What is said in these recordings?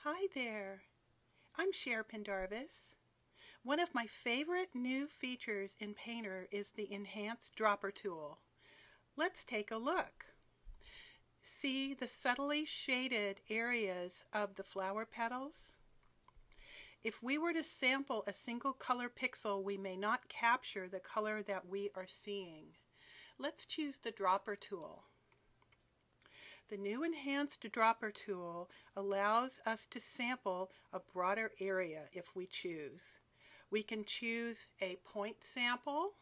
Hi there, I'm Cher Pendarvis. One of my favorite new features in Painter is the Enhanced Dropper tool. Let's take a look. See the subtly shaded areas of the flower petals? If we were to sample a single color pixel, we may not capture the color that we are seeing. Let's choose the Dropper tool. The new Enhanced Dropper tool allows us to sample a broader area if we choose. We can choose a point sample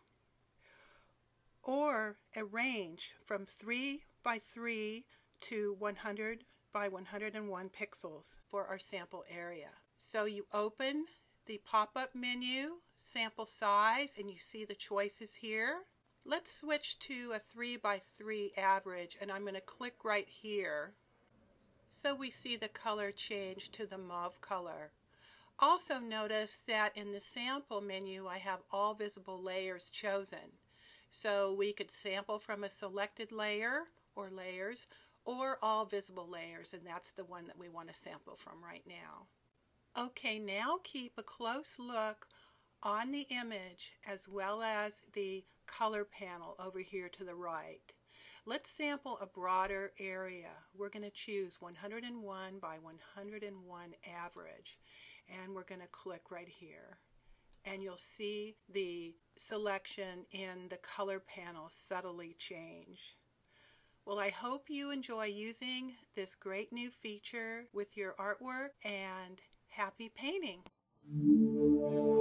or a range from 3 by 3 to 100 by 101 pixels for our sample area. So you open the pop-up menu, sample size, and you see the choices here. Let's switch to a 3 by 3 average, and I'm going to click right here so we see the color change to the mauve color. Also notice that in the sample menu I have all visible layers chosen. So we could sample from a selected layer or layers or all visible layers, and that's the one that we want to sample from right now. Okay, now keep a close look on the image as well as the color panel over here to the right. Let's sample a broader area. We're going to choose 101 by 101 average, and we're going to click right here. And you'll see the selection in the color panel subtly change. Well, I hope you enjoy using this great new feature with your artwork, and happy painting!